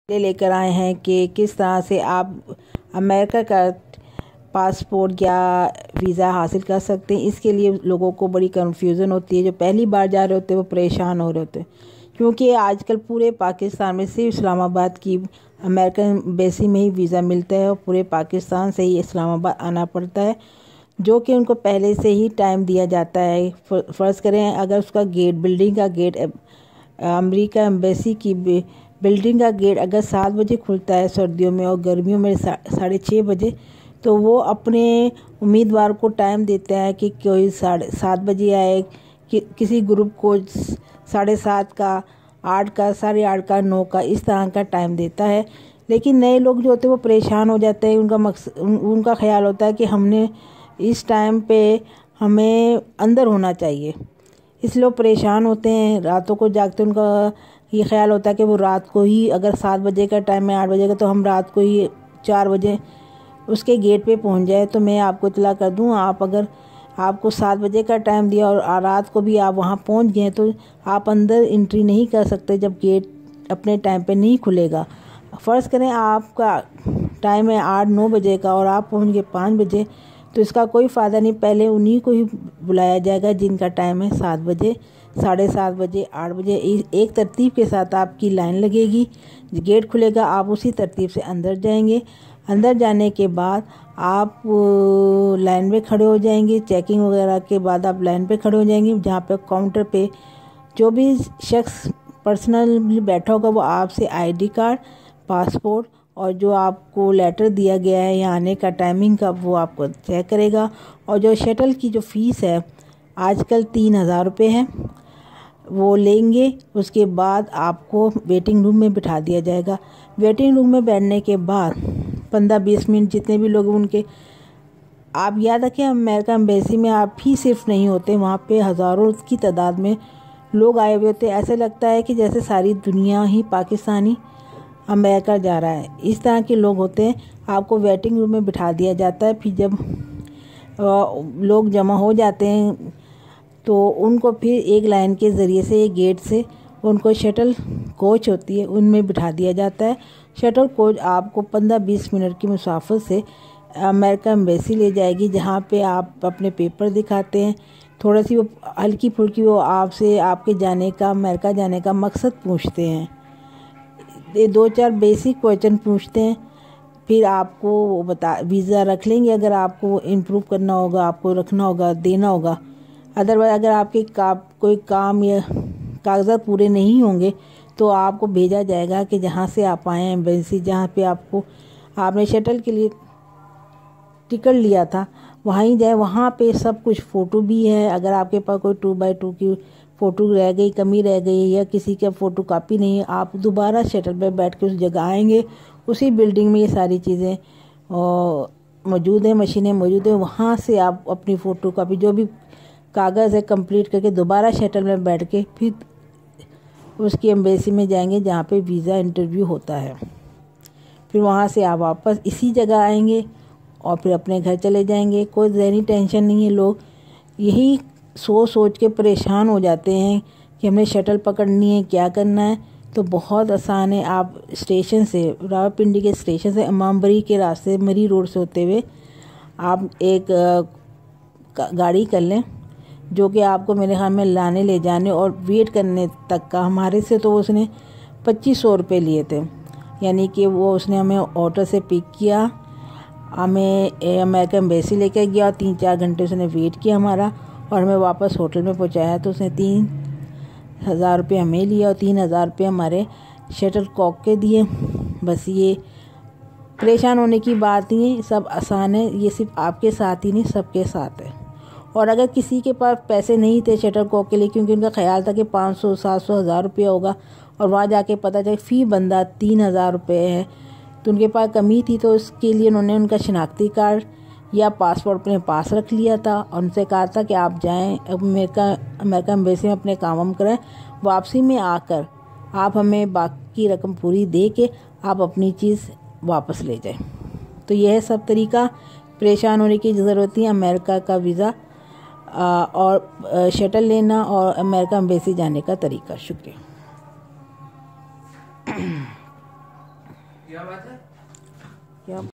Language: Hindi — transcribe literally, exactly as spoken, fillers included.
ले लेकर आए हैं कि किस तरह से आप अमेरिका का पासपोर्ट या वीज़ा हासिल कर सकते हैं। इसके लिए लोगों को बड़ी कन्फ्यूज़न होती है। जो पहली बार जा रहे होते हैं वो परेशान हो रहे होते हैं, क्योंकि आजकल पूरे पाकिस्तान में सिर्फ इस्लामाबाद की अमेरिकन एम्बेसी में ही वीज़ा मिलता है और पूरे पाकिस्तान से ही इस्लामाबाद आना पड़ता है, जो कि उनको पहले से ही टाइम दिया जाता है। फ़र्ज़ करें अगर उसका गेट बिल्डिंग का गेट अमेरिका एम्बेसी की बिल्डिंग का गेट अगर सात बजे खुलता है सर्दियों में और गर्मियों में साढ़े छः बजे, तो वो अपने उम्मीदवार को टाइम देता है कि कोई साढ़े सात बजे आए, कि किसी ग्रुप को साढ़े सात का, आठ का, साढ़े आठ का, नौ का, इस तरह का टाइम देता है। लेकिन नए लोग जो होते हैं वो परेशान हो जाते हैं। उनका मकसद उन, उनका ख्याल होता है कि हमने इस टाइम पे हमें अंदर होना चाहिए, इसलिए वो परेशान होते हैं, रातों को जागते। उनका ये ख्याल होता है कि वो रात को ही, अगर सात बजे का टाइम है आठ बजे का, तो हम रात को ही चार बजे उसके गेट पे पहुंच जाए। तो मैं आपको इतला कर दूं, आप अगर आपको सात बजे का टाइम दिया और रात को भी आप वहां पहुंच गए तो आप अंदर एंट्री नहीं कर सकते जब गेट अपने टाइम पे नहीं खुलेगा। फ़र्ज़ करें आपका टाइम है आठ नौ बजे का और आप पहुँच गए पाँच बजे, तो इसका कोई फ़ायदा नहीं। पहले उन्हीं को ही बुलाया जाएगा जिनका टाइम है सात बजे, साढ़े सात बजे, आठ बजे। एक तरतीब के साथ आपकी लाइन लगेगी, गेट खुलेगा, आप उसी तरतीब से अंदर जाएंगे। अंदर जाने के बाद आप लाइन में खड़े हो जाएंगे। चेकिंग वगैरह के बाद आप लाइन पे खड़े हो जाएंगे, जहाँ पे काउंटर पे जो भी शख्स पर्सनली बैठा होगा वो आपसे आईडी कार्ड, पासपोर्ट और जो आपको लेटर दिया गया है यहाँ आने का टाइमिंग का, वो आपको चेक करेगा। और जो शटल की जो फ़ीस है आजकल तीन हज़ार रुपये है, वो लेंगे। उसके बाद आपको वेटिंग रूम में बिठा दिया जाएगा। वेटिंग रूम में बैठने के बाद पंद्रह बीस मिनट जितने भी लोग उनके, आप याद रखें अमेरिका एम्बेसी में आप ही सिर्फ नहीं होते, वहाँ पे हज़ारों की तादाद में लोग आए हुए होते। ऐसे लगता है कि जैसे सारी दुनिया ही पाकिस्तानी अमेरिका जा रहा है, इस तरह के लोग होते हैं। आपको वेटिंग रूम में बिठा दिया जाता है। फिर जब लोग जमा हो जाते हैं तो उनको फिर एक लाइन के ज़रिए से, एक गेट से उनको शटल कोच होती है उनमें बिठा दिया जाता है। शटल कोच आपको पंद्रह बीस मिनट की मुसाफत से अमेरिका एम्बेसी ले जाएगी, जहाँ पे आप अपने पेपर दिखाते हैं। थोड़ी सी वो हल्की फुल्की वो आपसे आपके जाने का, अमेरिका जाने का मकसद पूछते हैं। ये दो चार बेसिक क्वेश्चन पूछते हैं। फिर आपको वो बता वीज़ा रख लेंगे। अगर आपको इम्प्रूव करना होगा, आपको रखना होगा, देना होगा। अदरवाइज अगर आपके का, कोई काम या कागजात पूरे नहीं होंगे तो आपको भेजा जाएगा कि जहाँ से आप आए हैं एम्बेसी, जहाँ पे आपको आपने शटल के लिए टिकट लिया था वहाँ ही जाए। वहाँ पे सब कुछ फ़ोटो भी है। अगर आपके पास कोई टू बाई टू की फ़ोटो रह गई, कमी रह गई या किसी का फ़ोटो कापी नहीं है, आप दोबारा शटल पे बैठ के उस जगह आएंगे। उसी बिल्डिंग में ये सारी चीज़ें मौजूद हैं, मशीनें मौजूद हैं। वहाँ से आप अपनी फ़ोटो कापी जो भी कागज़ है कंप्लीट करके दोबारा शटल में बैठ के फिर उसकी एम्बेसी में जाएंगे जहाँ पे वीज़ा इंटरव्यू होता है। फिर वहाँ से आप वापस इसी जगह आएंगे और फिर अपने घर चले जाएंगे। कोई ज़हनी टेंशन नहीं है। लोग यही सोच सोच के परेशान हो जाते हैं कि हमें शटल पकड़नी है, क्या करना है। तो बहुत आसान है। आप स्टेशन से, रावलपिंडी के स्टेशन से इमामबाड़ी के रास्ते मरी रोड से होते हुए आप एक गाड़ी कर लें जो कि आपको मेरे ख्याल में लाने ले जाने और वेट करने तक का, हमारे से तो उसने पच्चीस सौ रुपये लिए थे। यानी कि वो उसने हमें ऑटो से पिक किया, हमें अमेरिका एम्बेसी लेकर गया और तीन चार घंटे उसने वेट किया हमारा और हमें वापस होटल में पहुंचाया। तो उसने तीन हज़ार रुपये हमें लिया और तीन हज़ार रुपये हमारे शटल कॉक के दिए। बस ये परेशान होने की बात नहीं है, सब आसान है। ये सिर्फ आपके साथ ही नहीं सबके साथ है। और अगर किसी के पास पैसे नहीं थे शटल कॉक के लिए, क्योंकि उनका ख्याल था कि पाँच सौ सात सौ हज़ार रुपया होगा और वहाँ जाके पता चले फ़ी बंदा तीन हज़ार रुपये है, तो उनके पास कमी थी। तो उसके लिए उन्होंने उनका शनाख्ती कार्ड या पासपोर्ट अपने पास रख लिया था और उनसे कहा था कि आप जाएं अमेरिका अमेरिका एम्बेसी में अपने काम करें, वापसी में आकर आप हमें बाकी रकम पूरी दे के आप अपनी चीज़ वापस ले जाएं। तो यह सब तरीका, परेशान होने की ज़रूरत नहीं। अमेरिका का वीज़ा और शटल लेना और अमेरिका एम्बेसी जाने का तरीका। शुक्रिया। क्या बात है? क्या